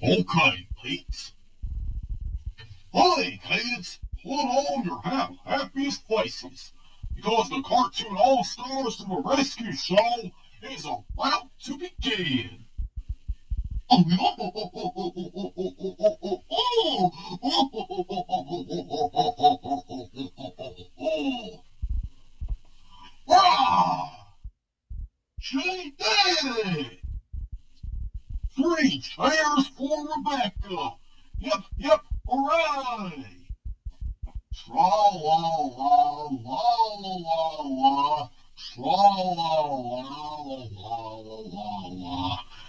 Okay, Pete. Hey, kids, put on your happiest faces, because the Cartoon All-Stars to the Rescue Show is about to begin. She did it! 3 cheers for Rebecca! Yep, hooray! Tra-la-la-la-la-la, tra-la-la-la-la-la,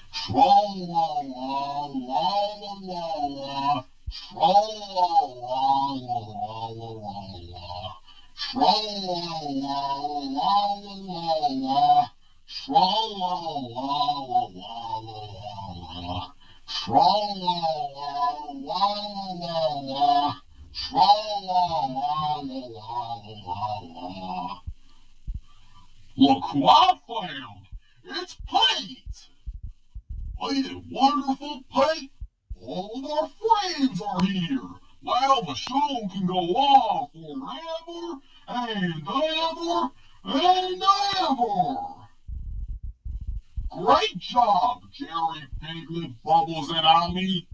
tra-la-la-la-la-la, tra-la-la-la-la-la, tra-la-la-la-la-la, tra-la-la-la-la-la, tra-la-la-la-la-la, tra-la-la-la-la-la. Look who I found! It's Pete! Ain't it wonderful, Pete? All of our friends are here. Now the show can go on forever and ever and ever. Great job, Jerry, Piglet, Bubbles, and Amy.